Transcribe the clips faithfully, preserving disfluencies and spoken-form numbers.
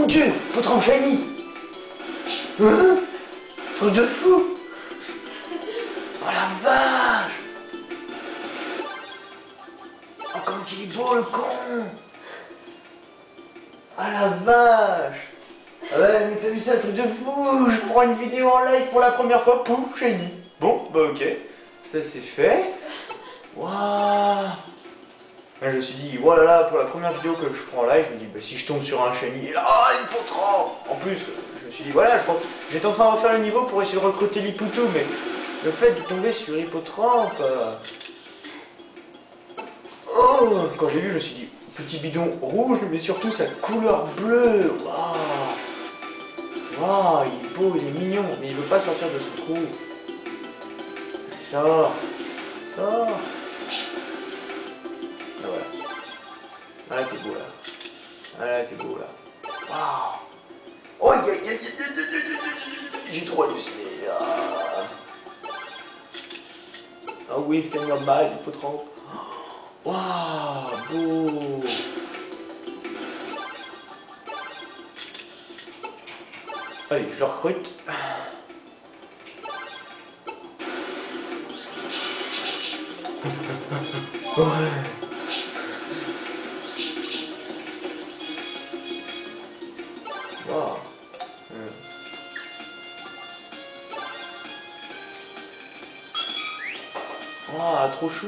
mon dieu, Potram shiny. Hein? Truc de fou. Oh la vache. Oh comment qu'il est beau le con. Ah la vache. Ah ouais mais t'as vu ça, le truc de fou. Je prends une vidéo en live pour la première fois, pouf, shiny. Bon bah ok, ça c'est fait. Waouh. Je me suis dit, voilà, oh là, pour la première vidéo que je prends en live, je me dis, bah, si je tombe sur un shiny, ah, Hippotrampe. En plus, je me suis dit, voilà, je pense, j'étais en train de refaire le niveau pour essayer de recruter l'Hippoutou, mais le fait de tomber sur Hippotrampe, euh... oh, quand j'ai vu, je me suis dit, petit bidon rouge, mais surtout sa couleur bleue, waouh, waouh, il est beau, il est mignon, mais il veut pas sortir de son trou. Il sort, sort. Ah, voilà. Ah là t'es beau là. Ah là t'es beau là. Waouh. Oh yeah, yeah, yeah, yeah, yeah, yeah, yeah. J'ai trop halluciné. Ah, ah oui, fais-moi mal, Hippotrampe. Waouh, beau. Allez, je le recrute. Ouais. Wow. Mmh. Oh, trop chou.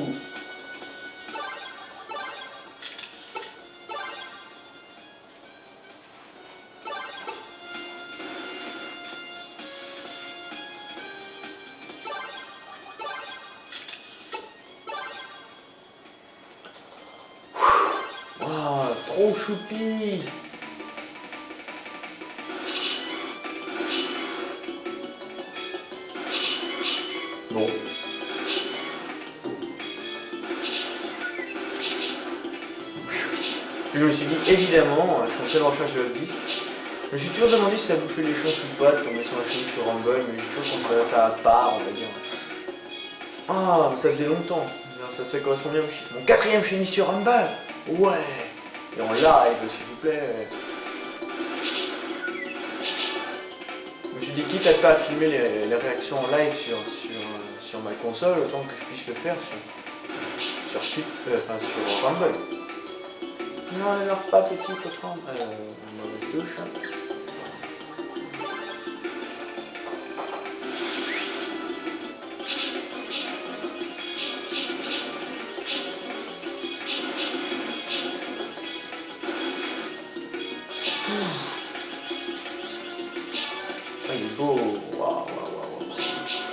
Wow, trop choupi. Bon. Puis je me suis dit, évidemment, je suis en pleine recherche de disque. Je me suis toujours demandé si ça bouffait les chances ou pas de tomber sur un chenille sur Rumble, mais j'ai toujours considéré ça à part, on va dire. Ah, mais ça faisait longtemps. Ça, ça correspond bien au chiffre. Mon quatrième chenille sur Rumble. Ouais. Et en live, s'il vous plaît. Je me suis dit, quitte à ne pas filmer les, les réactions en live sur, sur, sur ma console, autant que je puisse le faire sur, sur, euh, enfin, sur Rumble. Non, ne meurs pas, petit Potram. Euh, mauvaise touche. Ah, il est beau. Waouh, waouh, waouh, waouh.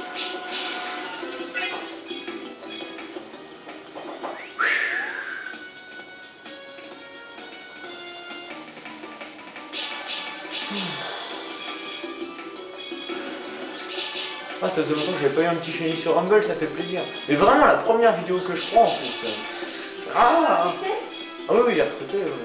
Ah, ça faisait longtemps que j'avais pas eu un petit chenille sur Rumble, ça fait plaisir. Mais vraiment, la première vidéo que je prends en plus. Ah, ah oui, oui, il est recruté, oui.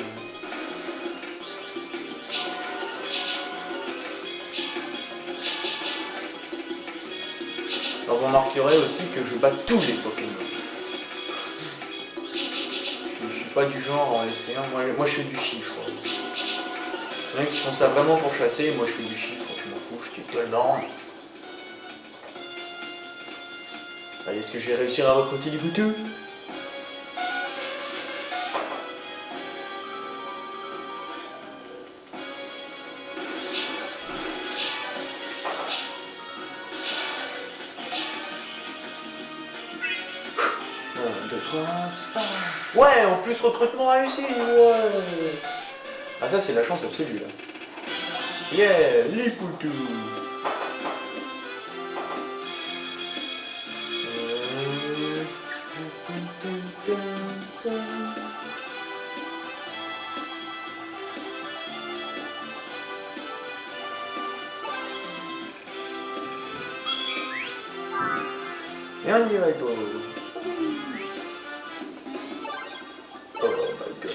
Alors vous remarquerez aussi que je bats tous les Pokémon. Je, je suis pas du genre en laisser un, moi, moi je fais du chiffre. Il y en a qui font ça vraiment pour chasser, moi je fais du chiffre, je m'en fous, je tue tout le monde. Allez, est-ce que je vais réussir à recruter du Hippoutou? un, deux, trois... Ouais, en plus recrutement réussi, ouais. Ah ça c'est la chance absolue là. Yeah, l'Hippoutou. Et on y va tout. Oh my god.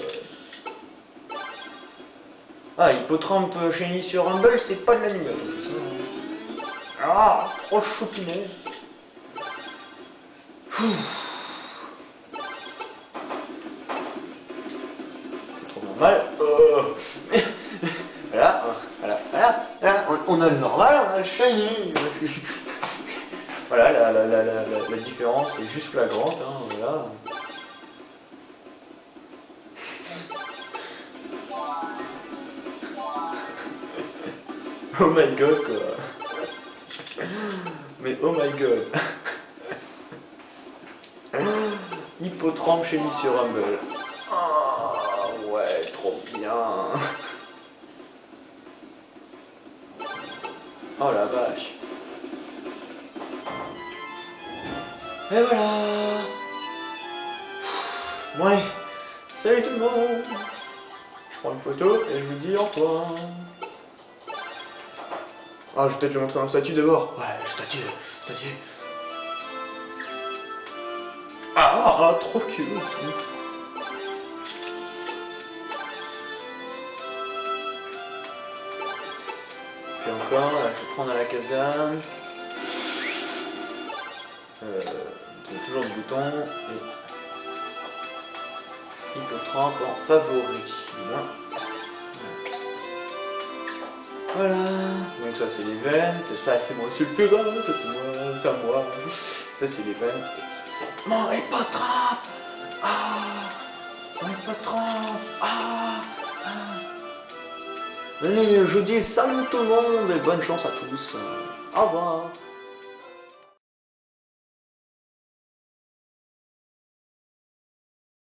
Ah, Hippotrampe shiny sur Rumble, c'est pas de la nuit. Ah, trop choupiné. C'est trop normal. Oh. On a le normal, on a le shiny. Voilà, la, la, la, la, la, la différence est juste flagrante, hein, voilà. Oh my god, quoi. Mais oh my god. Hippotrampe chez Monsieur Rumble. Oh, ouais, trop bien. Oh la vache. Et voilà. Ouais. Salut tout le monde. Je prends une photo et je vous dis au revoir. Ah, je vais peut-être le montrer un statut d'abord. Ouais, statut, statut. Ah, ah, trop cute. Puis encore, là, je vais prendre à la caserne. Euh, il y a toujours le bouton. Et Hippotrampe en favori. Voilà. Donc ça c'est l'event, ça c'est moi sulfura, ça c'est moi, ça moi. Ça c'est l'event, et ça c'est mon Hippotrampe. Ah, mon Hippotrampe. Ah, ah. Allez, je dis salut tout le monde et bonne chance à tous. Au revoir.